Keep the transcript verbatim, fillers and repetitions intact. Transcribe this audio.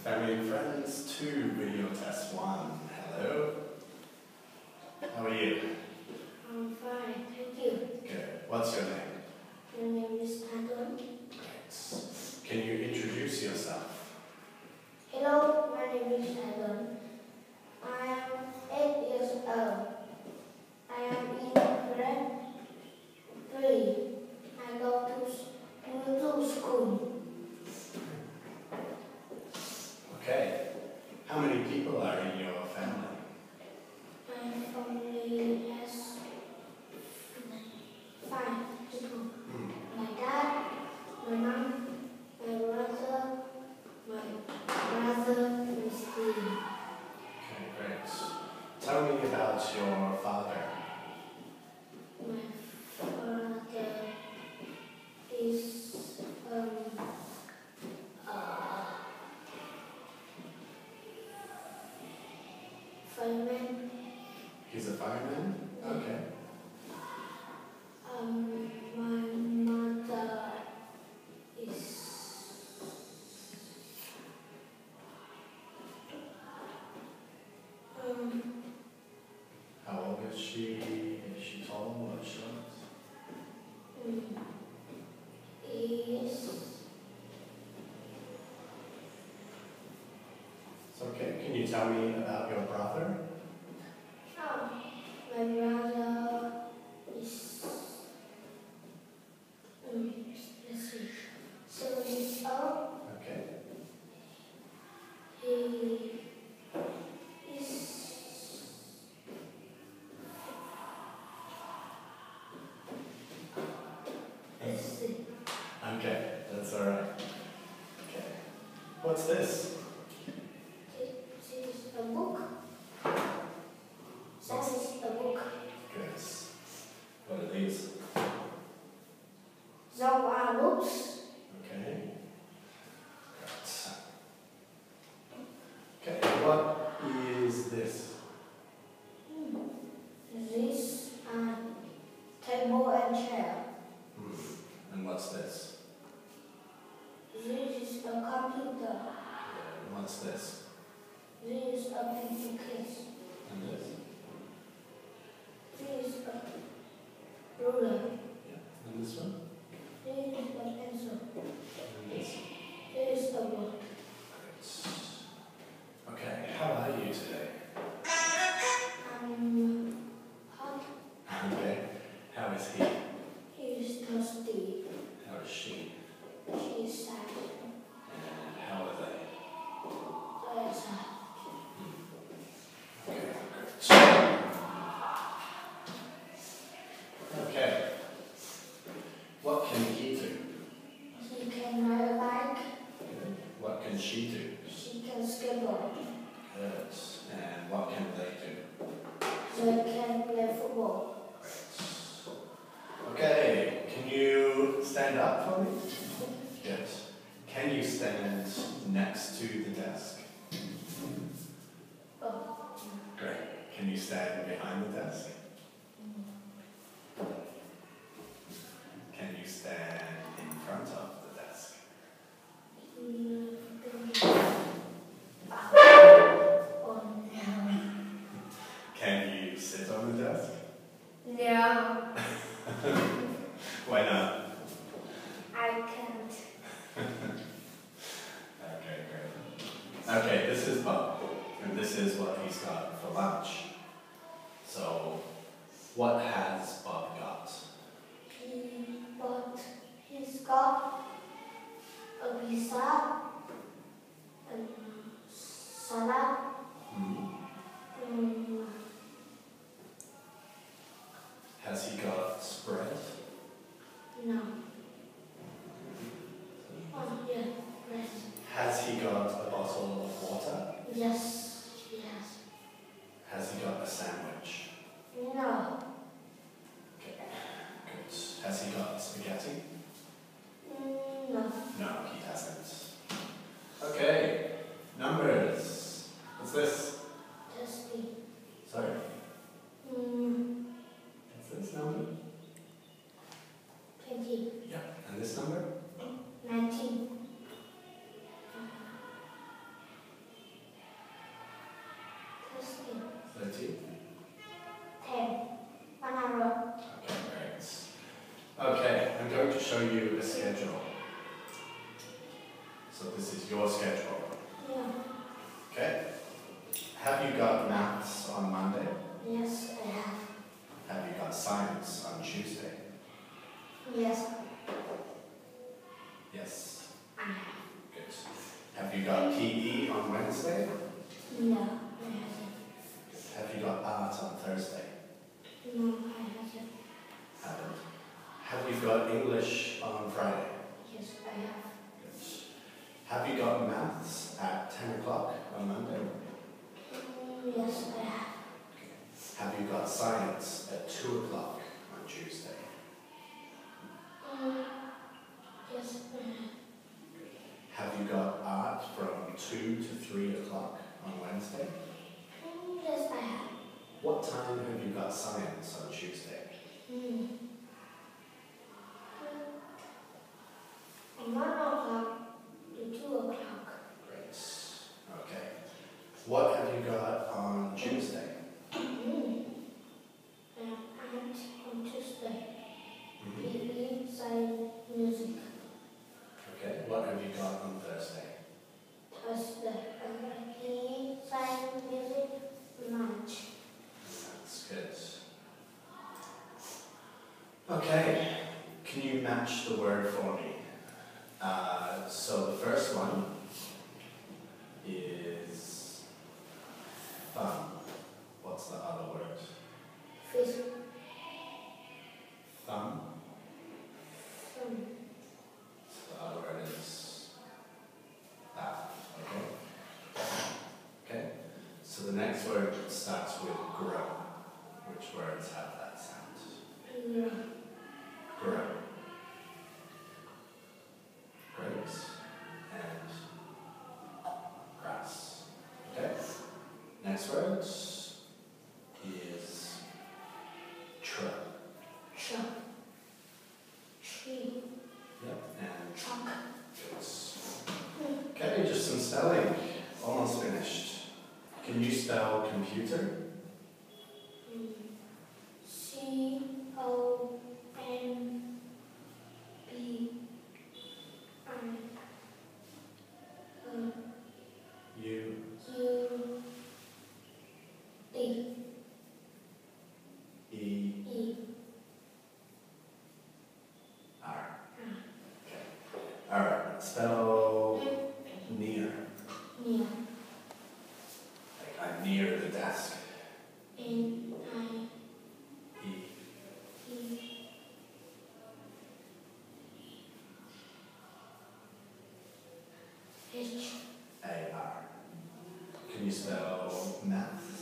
Family and friends, two, video test one. Hello. How are you? I'm fine, thank you. Good. What's your name? My name is Adon. Great. Can you introduce yourself? Hello, my name is Adon. I am eight years old. I am in grade three. I go to, s- to school. Okay. How many people are in your family? My family has five people. Hmm. My dad, my mom, my brother, my brother, my sister. Okay, great. Tell me about your father. My father is um uh fireman. He's a fireman? Okay. Um, my mother is um How old is she? Is she tall or short? mm, is It's okay. Can you tell me about your brother? oh my brother is um let's see seven years old. Okay. He is let's see. Okay, that's all right. Okay. What's this? This is a book. That is a book. Good. What are these? Those are books. Okay. Right. Okay, what is this? This are table and chair. Hmm. And what's this? This is a computer. And what's this? This is a pencil case. And this? This is a ruler. Yeah. And this one? This is a pencil. And this? This is a board. Great. Okay, how are you today? Um, hot. Okay. How is he? He is thirsty. How is she? She is sad. And how are they? They are sad. Okay, great. Okay. What can he do? He can ride a bike. Good. What can she do? She can skateboard. Good. And what can they do? They can play football. Okay, can you stand up for me? Good. Can you stand next to the desk? Oh. Great. Can you stand behind the desk? Can you stand in front of the desk? Oh no. Can you sit on the desk? No, Why not? I can't. Okay, great. Okay, this is Bob, and this is what he's got for lunch. So, what has Bob got? He bought, he's got a pizza, and salad, Hmm. um, Has he got bread? no. Oh yeah, bread. Has he got a bottle of water? Yes, yes. Has he got a sandwich? No. Okay, good. Has he got spaghetti? Mm, no. No, he hasn't. Okay, numbers. What's this? Thirsty. Sorry, Mm, what's this number? twenty. Yeah. And this number? Nineteen. sixteen, thirteen? ten, one hundred. Okay, great. Okay, I'm going to show you a schedule. So this is your schedule. Yeah. Okay? Have you got maths on Monday? Yes, I have. Have you got science on Tuesday? Yes, Yes. I have. Good. Have you got P E on Wednesday? No, I haven't. Have you got art on Thursday? No, I haven't. Haven't. Have you got English on Friday? Yes, I have. Good. Have you got maths at ten o'clock on Monday? Mm, yes, I have. Have you got science at two o'clock on Tuesday? Mm, yes, I have. Have you got art from two to three o'clock on Wednesday? Mm, yes, I have. What time have you got science on Tuesday? Mm. From one o'clock to two o'clock. Great. Okay. What have you got on Tuesday? Mm. And art on Tuesday. Mhm. P E, science, music. Okay. What have you got on Thursday? Thursday. And P E, science, music, lunch. That's good. Okay. Can you match the word for me? Uh, so the first one is thumb. What's the other word? Fish. Thumb. Sun. So the other word is that. Okay. Okay. So the next word starts with grow. Which words have that sound? Grow. Grow. Grapes and grass. Okay. Next word is truck. Truck. Tree. Yep. And Truck. goods. Okay, just some spelling. Almost finished. Can you spell computer? Mm. C O N B I N U U D E E R. Okay. All right. Spell near. near Like I'm near the desk. N I E E H A R. Can you spell math?